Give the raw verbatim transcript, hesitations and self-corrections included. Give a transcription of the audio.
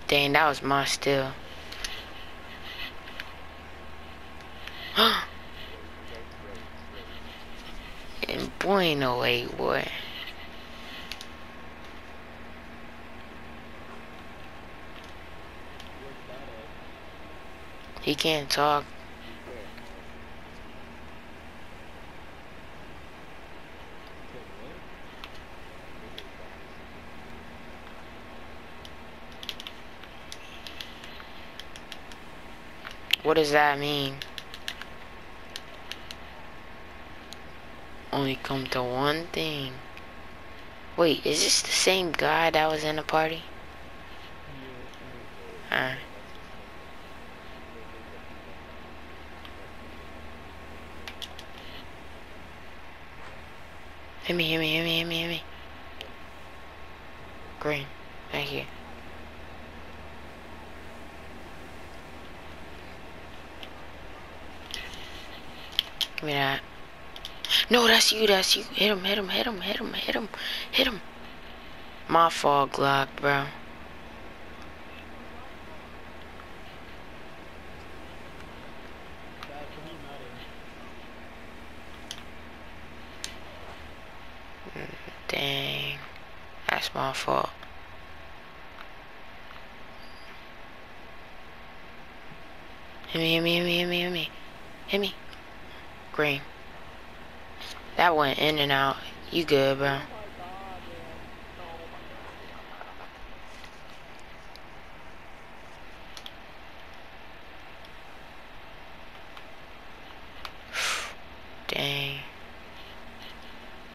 Dang, that was my steal. And boy, no way, boy. He can't talk. What does that mean? Only come to one thing. Wait, is this the same guy that was in the party? Huh? Hit me, hit me, hit me, hit me, hit me. Green. Right here. Give me that. No, that's you, that's you. Hit him, hit him, hit him, hit him, hit him, hit him. My fault, Glock, bro. Dang. That's my fault. Hit me, hit me, hit me, hit me, hit me. Hit me. Green. That went in and out. You good, bro.